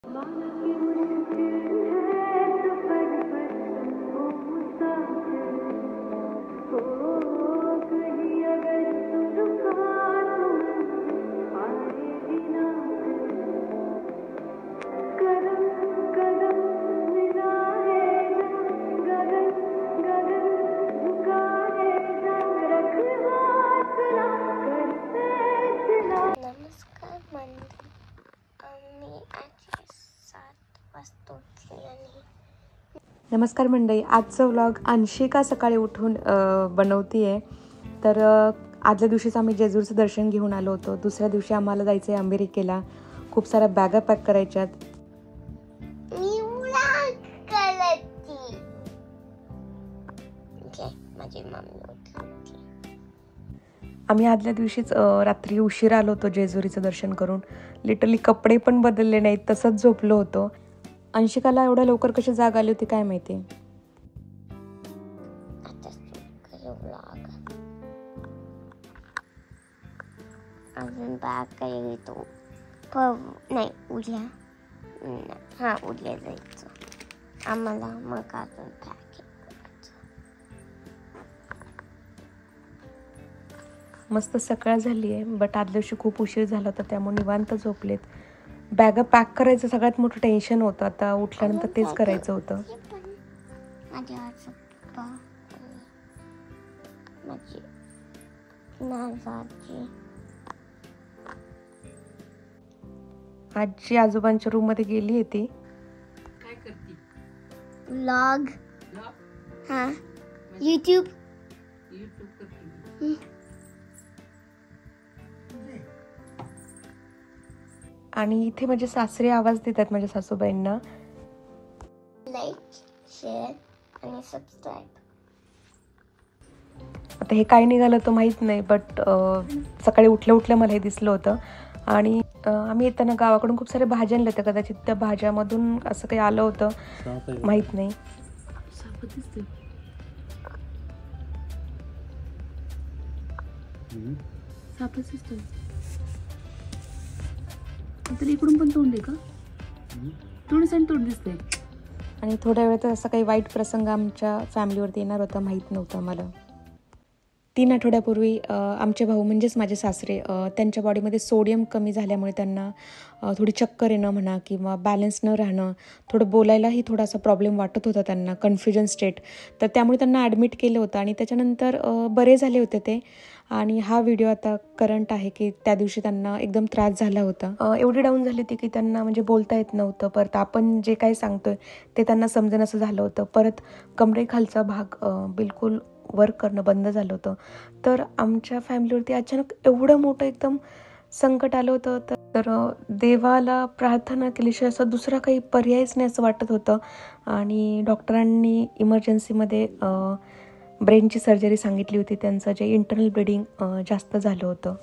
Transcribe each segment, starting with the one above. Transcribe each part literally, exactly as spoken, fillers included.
नमस्कार मंडळी, आजचं व्लॉग अंशिका सकाळी उठून बनवती आहे. तर आदल्या दिवशीच आम्ही जेजूरचं दर्शन घेऊन आलो होतो. दुसऱ्या दिवशी आम्हाला जायचं आहे अमेरिकेला. खूप साऱ्या बॅगा पॅक करायच्यात. आम्ही आदल्या दिवशीच रात्री उशिरा आलो होतो जेजुरीचं दर्शन करून. लिटरली कपडे पण बदलले नाहीत, तसंच झोपलो होतो. अंशिकाला एवढ्या लवकर कशी जाग आली होती काय माहिती. अजून बॅग काय येतो नाही उद्या हां उद्या जायचं आम्हाला. मग अजून पॅकिंग करायचं. मस्त सकाळ झाली आहे, बट आदल्या दिवशी खूप उशीर झाला होता त्यामुळे निवांत झोपलेत. बॅगा पॅक करायचं सगळ्यात मोठं टेन्शन होतं. आता उठल्यानंतर तेच करायचं होतं. आजी आजोबांच्या रूम मध्ये गेली आहे. ती काय करते? व्लॉग. हां यूट्यूब यूट्यूब करते. आणि इथे माझे सासरे आवाज देतात माझ्या सासूबाईंना. लाईक, शेअर आणि सबस्क्राईब. आता हे काय निघालं तर माहीत नाही, बट सकाळी उठल्या उठल्या मला हे दिसलं होतं. आणि आम्ही येताना गावाकडून खूप साऱ्या भाज्या आणल्या होत्या. कदाचित त्या भाज्यामधून असं काही आलं होतं, माहीत नाही. इकडून पण तोंड आहे का? थोडंसं तोंड दिसतंय. आणि थोड्या वेळात असा काही वाईट प्रसंग आमच्या फॅमिलीवरती येणार होता, माहीत नव्हतं मला. तीन आठवड्यापूर्वी आमचे भाऊ म्हणजेच माझे सासरे, त्यांच्या बॉडीमध्ये सोडियम कमी झाल्यामुळे त्यांना थोडी चक्कर येणं म्हणा किंवा बॅलन्स न राहणं, थोडं बोलायलाही थोडासा प्रॉब्लेम वाटत होता त्यांना, कन्फ्युजन स्टेट. तर त्यामुळे त्यांना ॲडमिट केलं होतं आणि त्याच्यानंतर बरे झाले होते ते. आणि हा व्हिडिओ आता करंट आहे की त्या दिवशी त्यांना एकदम त्रास झाला होता. एवढी डाऊन झाली होती की त्यांना म्हणजे बोलता येत नव्हतं. परत आपण जे काही सांगतोय ते त्यांना समजेन असं झालं होतं. परत कमरेखालचा भाग बिलकुल वर्क करणं बंद झालं होतं. तर आमच्या फॅमिलीवरती अचानक एवढं मोठं एकदम संकट आलं होतं. तर देवाला प्रार्थना केल्याशिवाय असं दुसरा काही पर्यायच नाही असं वाटत होतं. आणि डॉक्टरांनी इमर्जन्सीमध्ये ब्रेनची सर्जरी सांगितली होती. त्यांचं जे इंटरनल ब्लिडिंग जास्त झालं होतं.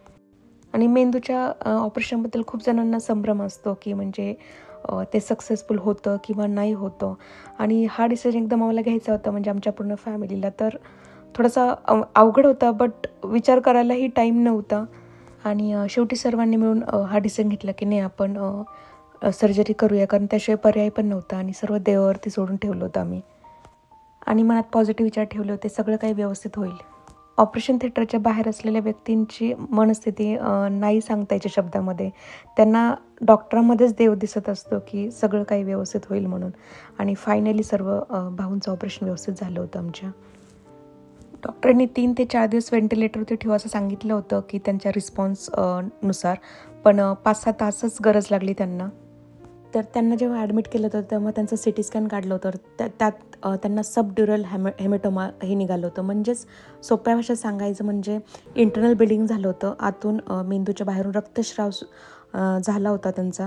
आणि मेंदूच्या ऑपरेशनबद्दल खूप जणांना संभ्रम असतो की म्हणजे ते सक्सेसफुल होतं किंवा नाही होतं. आणि हा डिसिजन एकदम आम्हाला घ्यायचा होता, म्हणजे आमच्या पूर्ण फॅमिलीला. तर थोडासा अवघड होता, बट विचार करायलाही टाईम नव्हता. आणि शेवटी सर्वांनी मिळून हा डिसिजन घेतला की नाही आपण सर्जरी करूया, कारण त्याशिवाय पर्याय पण नव्हता. आणि सर्व देवावरती सोडून ठेवलं होतं आम्ही. आणि मनात पॉझिटिव्ह विचार ठेवले होते, सगळं काही व्यवस्थित होईल. ऑपरेशन थिएटरच्या बाहेर असलेल्या व्यक्तींची मनस्थिती नाही सांगता यायच्या शब्दामध्ये. त्यांना डॉक्टरांमध्येच देव दिसत असतो की सगळं काही व्यवस्थित होईल म्हणून. आणि फायनली सर्व भाऊंचं ऑपरेशन व्यवस्थित झालं होतं आमच्या. डॉक्टरांनी तीन ते चार दिवस व्हेंटिलेटरवरती ठेवा असं सांगितलं होतं की त्यांच्या रिस्पॉन्स नुसार. पण पाच सहा तासच गरज लागली त्यांना. तर त्यांना जेव्हा ॲडमिट केलं होतं तेव्हा त्यांचं सी टी स्कॅन काढलं होतं. त्या त्यात त्यांना सबड्युरल हॅमे हेमेटोमा हे निघालं होतं. म्हणजेच सोप्या भाषेत सांगायचं म्हणजे इंटरनल ब्लिडिंग झालं होतं. आतून मेंदूच्या बाहेरून रक्तस्राव झाला होता त्यांचा.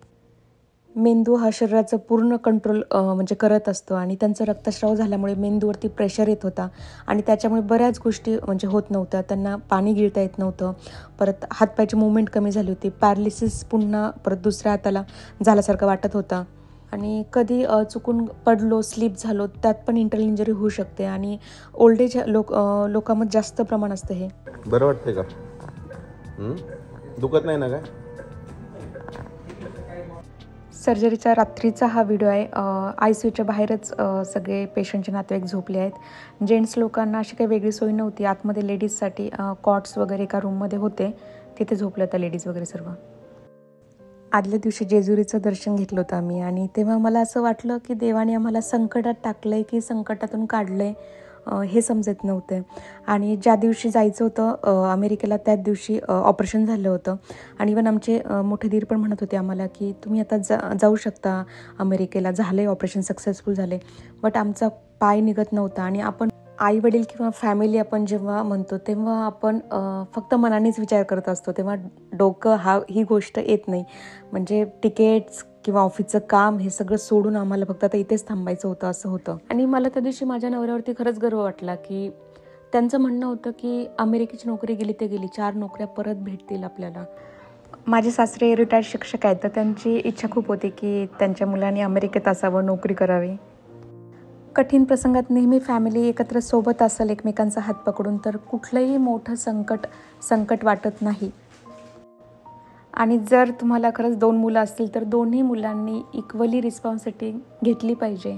मेंदू हा शरीराचं पूर्ण कंट्रोल म्हणजे करत असतो. आणि त्यांचं रक्तस्राव झाल्यामुळे मेंदूवरती प्रेशर येत होता. आणि त्याच्यामुळे बऱ्याच गोष्टी म्हणजे होत नव्हत्या. त्यांना पाणी गिळता येत नव्हतं. परत हातपायची मुवमेंट कमी झाली होती. पॅरालिसिस पुन्हा परत दुसऱ्या हाताला झाल्यासारखं वाटत होता. आणि कधी चुकून पडलो, स्लिप झालो, त्यात पण इंटरनल इंजरी होऊ शकते. आणि ओल्ड एज लोक लोकांमध्ये जास्त प्रमाण असतं हे. बरं वाटतंय का? दुखत नाही ना काय? सर्जरीचा रात्रीचा हा व्हिडिओ आहे. आय सी यूच्या बाहेरच अ, सगळे पेशंटचे नातेवाईक झोपले आहेत. जेंट्स लोकांना अशी काही वेगळी सोय नव्हती. आतमध्ये लेडीजसाठी कॉट्स वगैरे एका रूममध्ये होते, तिथे झोपल्या होत्या लेडीज वगैरे सर्व. आदल्या दिवशी जेजुरीचं दर्शन घेतलं होतं आम्ही आणि तेव्हा मला असं वाटलं की देवाने आम्हाला संकटात टाकलं आहे की संकटातून काढलं आहे हे समजत नव्हतं. आणि ज्या दिवशी जायचं होतं अमेरिकेला त्याच दिवशी ऑपरेशन झालं होतं आणि इवन आमचे मोठे दीर पण म्हणत होते आम्हाला की तुम्ही आता जा जाऊ शकता अमेरिकेला, झालं आहे ऑपरेशन सक्सेसफुल झाले. बट आमचा पाय निघत नव्हता आणि आपण आई वडील किंवा फॅमिली आपण जेव्हा म्हणतो तेव्हा आपण फक्त मनानेच विचार करत असतो, तेव्हा डोकं हा ही गोष्ट येत नाही. म्हणजे तिकीट्स किंवा ऑफिसचं काम हे सगळं सोडून आम्हाला फक्त आता इथेच थांबायचं होतं असं होतं. आणि मला त्या दिवशी माझ्या नवऱ्यावरती खरंच गर्व वाटला की त्यांचं म्हणणं होतं की अमेरिकेची नोकरी गेली ते गेली, चार नोकऱ्या परत भेटतील आपल्याला. माझे सासरे रिटायर्ड शिक्षक आहेत, तर त्यांची इच्छा खूप होती की त्यांच्या मुलांनी अमेरिकेत असावं, नोकरी करावी. कठीण प्रसंगात नेहमी फॅमिली एकत्र सोबत असेल एकमेकांचा हात पकडून तर कुठलंही मोठं संकट संकट वाटत नाही. आणि जर तुम्हाला खरंच दोन मुलं असतील तर दोन्ही मुलांनी इक्वली रिस्पॉन्सिबिलिटी घेतली पाहिजे.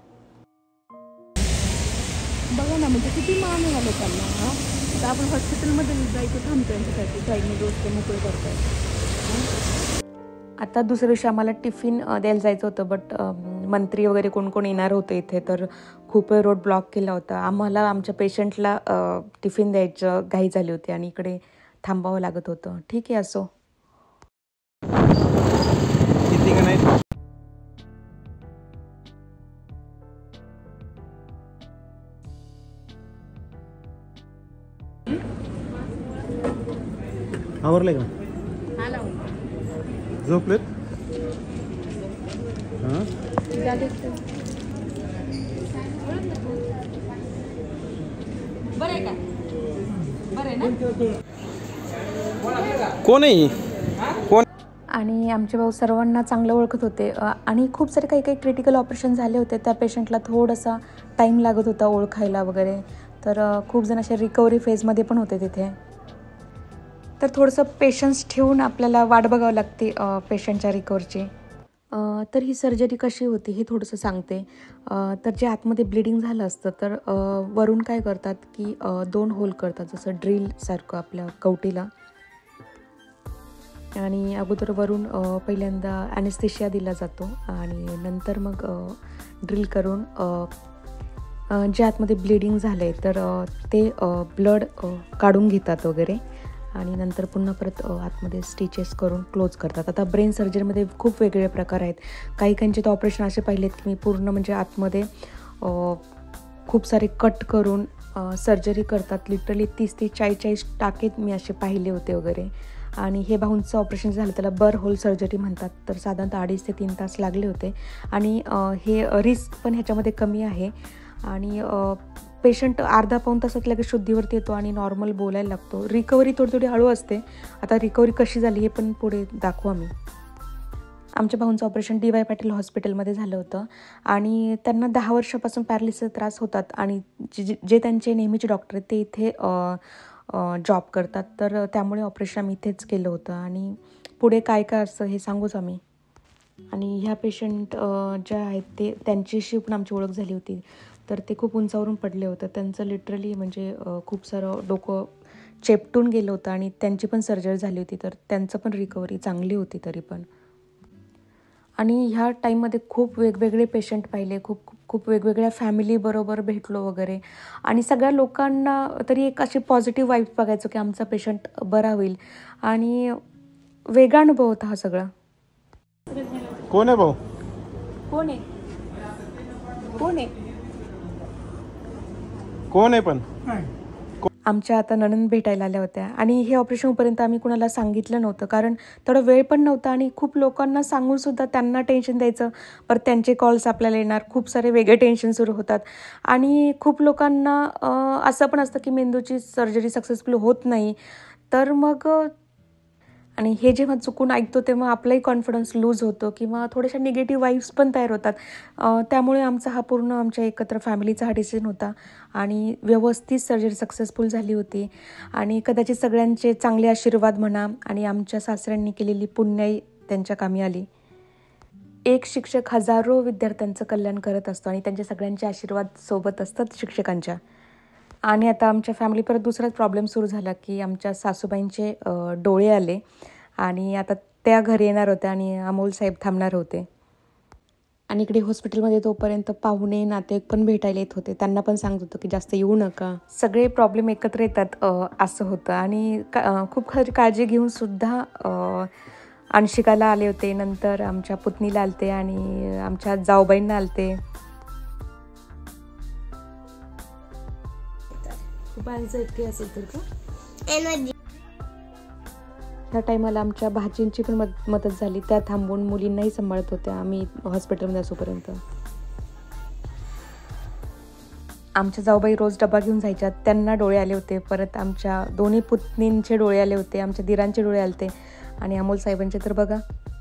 बघा ना, म्हणजे किती मान आहे या लोकांना. हा आता आपण हॉस्पिटलमध्ये जायचं थांबतो यांच्यासाठी, साईडने दोस्त मोकळे करतात. आता दुसऱ्या दिवशी आम्हाला टिफिन द्यायला जायचं होतं, बट मंत्री वगैरे कोण कोण येणार होते इथे, तर खूप वेळ रोड ब्लॉक केला होता. आम्हाला आमच्या पेशंटला टिफिन द्यायचं घाई झाली होती आणि इकडे थांबावं लागत होतं. ठीक आहे, असो. किती का नाही आवरले का? झोपलेत? हां, कोण आहे? कोण? आणि आमचे भाऊ सर्वांना चांगलं ओळखत होते आणि खूप सारे काही काही क्रिटिकल ऑपरेशन झाले होते. त्या पेशंटला थोडासा टाईम लागत होता ओळखायला वगैरे, तर खूप जण असे रिकव्हरी फेजमध्ये पण होते तिथे. तर थोडंसं पेशन्स ठेवून आपल्याला वाट बघावं लागते पेशंटच्या रिकव्हरची. तर ही सर्जरी कशी होती हे थोडंसं सांगते. तर जे आतमध्ये ब्लिडिंग झालं असतं तर वरून काय करतात की दोन होल करतात, जसं ड्रिलसारखं आपल्या कवटीला. आणि अगोदर वरून पहिल्यांदा ॲनेस्थेशिया दिला जातो आणि नंतर मग ड्रिल करून जे आतमध्ये ब्लिडिंग झालं आहे तर ते ब्लड काढून घेतात वगैरे आणि नंतर पुन्हा परत आतमध्ये स्टिचेस करून क्लोज करतात. आता ब्रेन सर्जरीमध्ये खूप वेगवेगळे प्रकार आहेत. काही काहींचे तर ऑपरेशन असे पाहिलेत की मी पूर्ण म्हणजे आतमध्ये खूप सारे कट करून सर्जरी करतात. लिटरली तीस ते चाळीस चाळीस टाकेत मी असे पाहिले होते वगैरे. आणि हे भाऊंचं ऑपरेशन झालं त्याला बर होल सर्जरी म्हणतात, तर साधारणतः अडीच ते तीन तास लागले होते. आणि हे रिस्क पण ह्याच्यामध्ये कमी आहे आणि पेशंट अर्धा पाऊण तासात लगेच शुद्धीवरती येतो आणि नॉर्मल बोलायला लागतो. रिकव्हरी थोडी थोडी हळू असते. आता रिकव्हरी कशी झाली हे पण पुढे दाखवू आम्ही. आमच्या भाऊंचं ऑपरेशन डी वाय पाटील हॉस्पिटलमध्ये झालं होतं आणि त्यांना दहा वर्षापासून पॅरालिसिसचा त्रास होतात आणि जे जे त्यांचे नेहमीचे डॉक्टर आहेत ते इथे जॉब करतात, तर त्यामुळे ऑपरेशन आम्ही इथेच केलं होतं. आणि पुढे काय काय असतं हे सांगूच आम्ही. आणि ह्या पेशंट ज्या आहेत ते त्यांच्याशी पण आमची ओळख झाली होती. तर ते खूप उंचावरून पडले होते. त्यांचं लिटरली म्हणजे खूप सारं डोकं चेपटून गेलं होतं आणि त्यांची पण सर्जरी झाली होती, तर त्यांचं पण रिकव्हरी चांगली होती तरी पण. आणि ह्या टाईममध्ये खूप वेगवेगळे पेशंट पाहिले, खूप खूप वेगवेगळ्या फॅमिलीबरोबर भेटलो वगैरे आणि सगळ्या लोकांना तरी एक अशी पॉझिटिव्ह वाईब्स बघायचो की आमचा पेशंट बरा होईल आणि वेगळा अनुभव होता हा सगळा. कोण आहे भाऊ? कोण आहे कोण आहे कोण आहे पण? आमच्या आता नणंद भेटायला आल्या होत्या आणि हे ऑपरेशन होईपर्यंत आम्ही कुणाला सांगितलं नव्हतं, कारण तेवढा वेळ पण नव्हता आणि खूप लोकांना सांगूनसुद्धा त्यांना टेन्शन द्यायचं, परत त्यांचे कॉल्स आपल्याला येणार, खूप सारे वेगळे टेन्शन सुरू होतात. आणि खूप लोकांना असं पण असतं की मेंदूची सर्जरी सक्सेसफुल होत नाही, तर मग आणि हे जेव्हा चुकून ऐकतो तेव्हा आपलाही कॉन्फिडन्स लूज होतो किंवा थोड्याशा निगेटिव्ह वाईब्स पण तयार होतात. त्यामुळे आमचा हा पूर्ण आमच्या एकत्र फॅमिलीचा हा डिसिजन होता आणि व्यवस्थित सर्जरी सक्सेसफुल झाली होती. आणि कदाचित सगळ्यांचे चांगले आशीर्वाद म्हणा आणि आमच्या सासऱ्यांनी केलेली पुण्याई त्यांच्या कामी आली. एक शिक्षक हजारो विद्यार्थ्यांचं कल्याण करत असतो आणि त्यांचे सगळ्यांचे आशीर्वाद सोबत असतात शिक्षकांच्या. आणि आता आमच्या फॅमिली परत दुसराच प्रॉब्लेम सुरू झाला की आमच्या सासूबाईंचे डोळे आले आणि आता त्या घरी येणार होत्या आणि अमोल साहेब थांबणार होते. आणि इकडे हॉस्पिटलमध्ये तोपर्यंत पाहुणे नातेवाईक पण भेटायला येत होते. त्यांना पण सांगत होतं की जास्त येऊ नका. सगळे प्रॉब्लेम एकत्र येतात असं होतं. आणि का खूप खरी काळजी घेऊन सुद्धा अंशिकाला आले होते, नंतर आमच्या पुतणीला आलते आणि आमच्या जाऊबाईंना आलते. खूप अँझायटी असेल तर का एनर्जी. ह्या टायमाला आमच्या भाचींची पण मद मदत झाली. त्या थांबून मुलींनाही सांभाळत होत्या आम्ही हॉस्पिटलमध्ये असूपर्यंत. आमच्या जाऊबाई रोज डबा घेऊन जायच्या. त्यांना डोळे आले होते. परत आमच्या दोन्ही पुतणींचे डोळे आले होते, आमच्या दिरांचे डोळे आले होते आणि अमोल साहेबांचे तर बघा.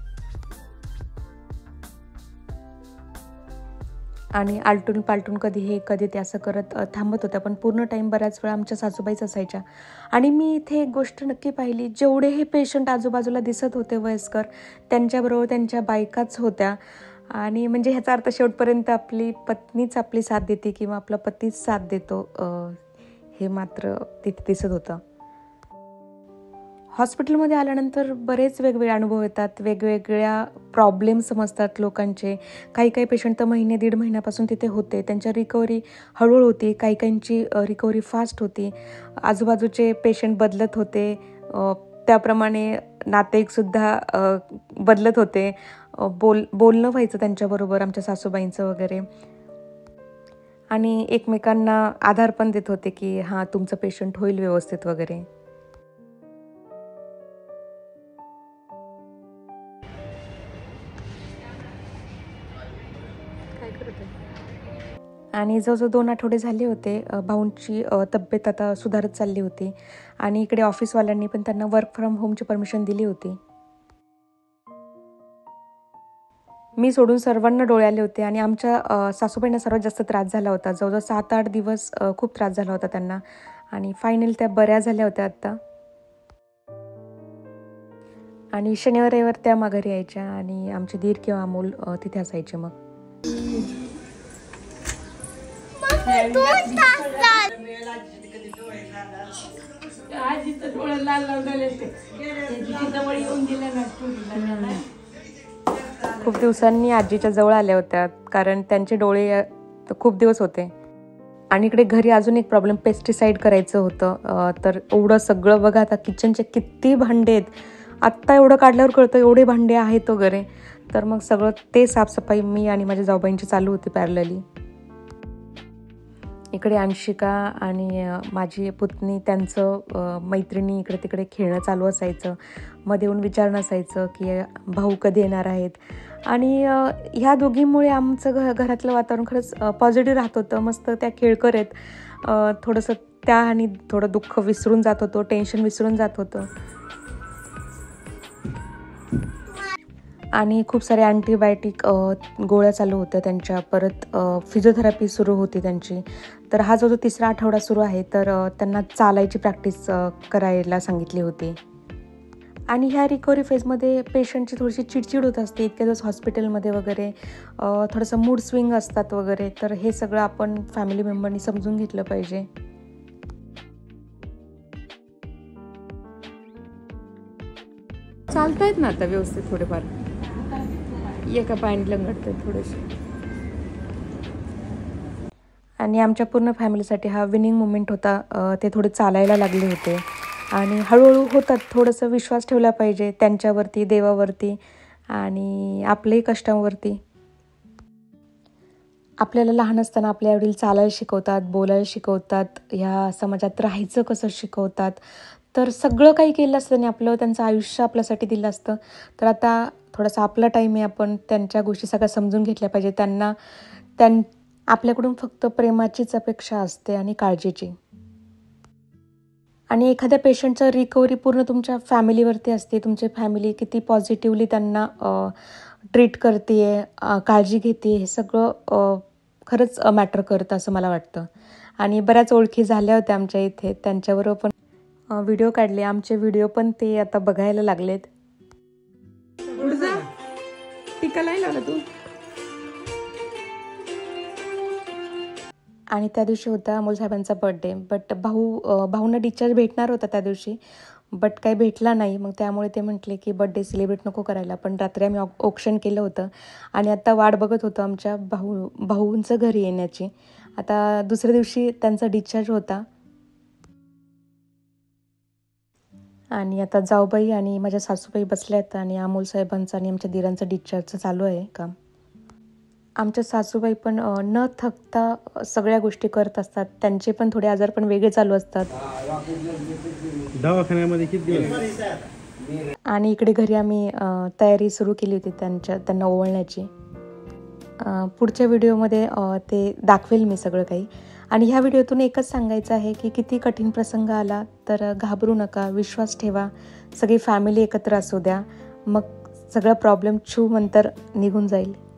आणि आलटून पालटून कधी हे कधी ते असं करत थांबत होत्या. पण पूर्ण टाईम बऱ्याच वेळा आमच्या सासूबाईच असायच्या. आणि मी इथे एक गोष्ट नक्की पाहिली, जेवढे हे पेशंट आजूबाजूला दिसत होते वयस्कर, त्यांच्याबरोबर त्यांच्या बायकाच होत्या. आणि म्हणजे ह्याचा अर्थ शेवटपर्यंत आपली पत्नीच आपली साथ देते किंवा आपला पतीच साथ देतो हे मात्र तिथे दिसत होतं. हॉस्पिटलमध्ये आल्यानंतर बरेच वेगवेगळे अनुभव येतात, वेगवेगळ्या प्रॉब्लेम समजतात लोकांचे. काही काही पेशंट तर महिने दीड महिन्यापासून तिथे होते, त्यांच्या रिकव्हरी हळूहळू होती, काही काहींची रिकव्हरी फास्ट होती. आजूबाजूचे पेशंट बदलत होते, त्याप्रमाणे नातेवाईकसुद्धा बदलत होते. बोल बोलणं व्हायचं त्यांच्याबरोबर आमच्या सासूबाईंचं वगैरे. आणि एकमेकांना आधार पण देत होते की हां तुमचं पेशंट होईल व्यवस्थित वगैरे. आणि जवळजवळ दोन आठवडे झाले होते. भाऊंची तब्येत आता सुधारत चालली होती आणि इकडे ऑफिसवाल्यांनी पण त्यांना वर्क फ्रॉम होमची परमिशन दिली होती. मी सोडून सर्वांना डोळे आले होते आणि आमच्या सासूबाईंना सर्वात जास्त त्रास झाला होता. जवळजवळ सात आठ दिवस खूप त्रास झाला होता त्यांना आणि फायनल त्या बऱ्या झाल्या होत्या आत्ता. आणि शनिवार रविवार त्या माघारी यायच्या आणि आमचे दीर किंवा अमोल तिथे असायचे. मग खूप दिवसांनी आजीच्या जवळ आल्या होत्या कारण त्यांचे डोळे खूप दिवस होते. आणि इकडे घरी अजून एक प्रॉब्लेम, पेस्टिसाईड करायचं होतं. तर एवढं सगळं बघा, आता किचनचे किती भांडे आहेत, आत्ता एवढं काढल्यावर कळतं एवढे भांडे आहेत वगैरे. तर मग सगळं ते साफसफाई मी आणि माझ्या जाऊबाईंची चालू होती पॅरलली. इकडे अंशिका आणि माझी पुतणी त्यांचं मैत्रिणी इकडे तिकडे खेळणं चालू असायचं. मध्ये येऊन विचारणं असायचं की भाऊ कधी येणार आहेत. आणि ह्या दोघींमुळे आमचं घ घरातलं वातावरण खरंच पॉझिटिव्ह राहत होतं. मस्त त्या खेळ करत थोडंसं त्या आणि थोडं दुःख विसरून जात होतो, टेन्शन विसरून जात होतं. आणि खूप सारे अँटीबायोटिक गोळ्या चालू होत्या त्यांच्या. परत फिजिओथेरपी सुरू होती त्यांची. तर हा जो जो तिसरा आठवडा सुरू आहे तर त्यांना चालायची प्रॅक्टिस करायला सांगितली होती. आणि ह्या रिकव्हरी फेजमध्ये पेशंटची थोडीशी चिडचिड होत असते इतक्या दिवस हॉस्पिटलमध्ये वगैरे, थोडंसं मूड स्विंग असतात वगैरे. तर हे सगळं आपण फॅमिली मेंबरनी समजून घेतलं पाहिजे. चालतायत ना आता व्यवस्थित, थोडेफार एका पायाने लंगडतात थोडेसे. आणि आमच्या पूर्ण फॅमिलीसाठी हा विनिंग मुमेंट होता. ते थोडे चालायला लागले होते आणि हळूहळू होतात. थोडंसं विश्वास ठेवला पाहिजे त्यांच्यावरती, देवावरती आणि आपल्याही कष्टांवरती. आपल्याला लहान असताना आपले वडील चालायला शिकवतात, बोलायला शिकवतात, ह्या समाजात राहायचं कसं शिकवतात. तर सगळं काही केलं असतं आणि आपलं त्यांचं आयुष्य आपल्यासाठी दिलं असतं. तर आता थोडासा आपला टाईम आहे, आपण त्यांच्या गोष्टी सगळ्या समजून घेतल्या पाहिजे. त्यांना त्यां आपल्याकडून फक्त प्रेमाचीच अपेक्षा असते आणि काळजीची. आणि एखाद्या पेशंटचं रिकव्हरी पूर्ण तुमच्या फॅमिलीवरती असते. तुमची फॅमिली किती पॉझिटिव्हली त्यांना ट्रीट करते आहे, काळजी घेते, हे सगळं खरंच मॅटर करतं असं मला वाटतं. आणि बऱ्याच ओळखी झाल्या होत्या आमच्या इथे, त्यांच्याबरोबर पण व्हिडिओ काढले. आमचे व्हिडिओ पण ते आता बघायला लागलेत. टिका नाही लावला तू? आणि त्या दिवशी होता अमोल साहेबांचा बर्थडे. बट भाऊ अ, भाऊंना डिस्चार्ज भेटणार होता त्या दिवशी, बट काही भेटला नाही. मग त्यामुळे ते म्हटले की बर्थडे सेलिब्रेट नको करायला. पण रात्री आम्ही ऑक ऑक्शन केलं होतं आणि आता वाट बघत होतो आमच्या भाऊ भाऊंचं घरी येण्याची. आता दुसऱ्या दिवशी त्यांचा डिस्चार्ज होता आणि आता जाऊबाई आणि माझ्या सासूबाई बसल्यात आणि अमोल साहेबांचं आणि आमच्या दिरांचं डिस्चार्जचं चालू आहे काम. आमच्या सासूबाई पण अ, न थकता सगळ्या गोष्टी करत असतात. त्यांचे पण थोडे आजार पण वेगळे चालू असतात. दवाखान्यामध्ये किती दिवस? आणि इकडे घरी आम्ही अ, तयारी सुरू केली होती त्यांच्या त्यांना ओवाळण्याची. अ, पुढच्या व्हिडिओमध्ये अ, ते दाखवेल मी सगळं काही. आणि ह्या व्हिडिओतून एकच सांगायचं आहे की किती कठीण प्रसंग आला तर घाबरू नका, विश्वास ठेवा, सगळी फॅमिली एकत्र असू द्या, मग सगळं प्रॉब्लेम छू मंतर निघून जाईल.